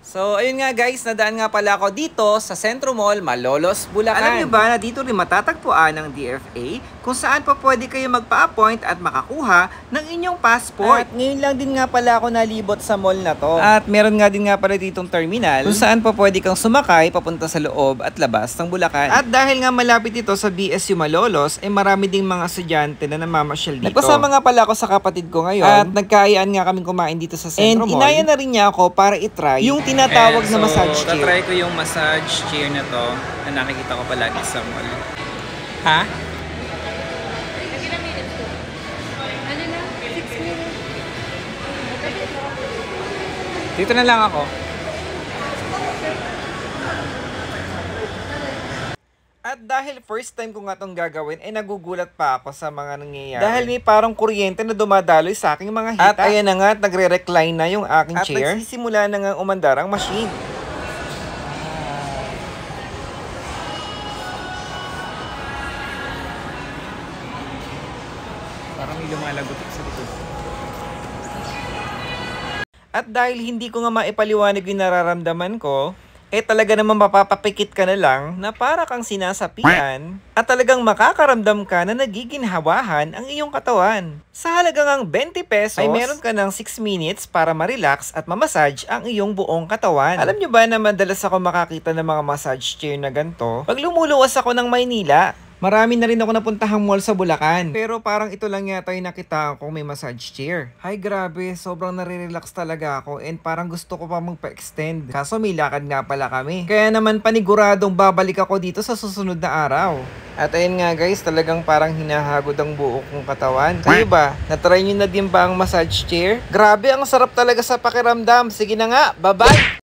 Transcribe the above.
So, ayun nga guys, nadaan nga pala ako dito sa Centro Mall, Malolos, Bulacan. Alam niyo ba na dito rin matatagpuan ng DFA kung saan pa pwede kayo magpa-appoint at makakuha ng inyong passport. At ngayon lang din nga pala ako nalibot sa mall na to. At meron nga din nga pala ditong terminal kung saan pa pwede kang sumakay papunta sa loob at labas ng Bulacan. At dahil nga malapit ito sa BSU Malolos, marami ding mga estudyante na namamasyal dito. Nagpasama nga pala ako sa kapatid ko ngayon at nagkaayaan nga kaming kumain dito sa Centro Mall. And inaya na rin niya ako para itry yung tinatawag na massage chair. Tatry ko yung massage chair na to na nakikita ko palagi sa mall. Ha? Dito na lang ako. At dahil first time ko nga itong gagawin, nagugulat pa ako sa mga nangyayari. Dahil may parang kuryente na dumadaloy sa aking mga hita. At ayan na nga, nagre-recline na yung aking chair. At nagsisimula na nga umandar ang machine. Parang may lumalagotok sa likod. At dahil hindi ko nga maipaliwanag yung nararamdaman ko, talaga naman mapapapikit ka na lang na para kang sinasapian at talagang makakaramdam ka na nagiginhawahan ang iyong katawan. Sa halagang 20 pesos, ay meron ka ng 6 minutes para ma-relax at mamassage ang iyong buong katawan. Alam nyo ba na madalas ako makakita ng mga massage chair na ganito pag lumuluwas ako ng Maynila? Marami na rin ako napuntahang mall sa Bulacan. Pero parang ito lang yata yung nakita ko may massage chair. Ay grabe, sobrang nare-relax talaga ako and parang gusto ko pa magpa-extend. Kaso may lakad nga pala kami. Kaya naman paniguradong babalik ako dito sa susunod na araw. At ayun nga guys, talagang parang hinahagod ang buo kong katawan. Kayo ba? Natry nyo na din ba ang massage chair? Grabe, ang sarap talaga sa pakiramdam. Sige na nga, bye-bye!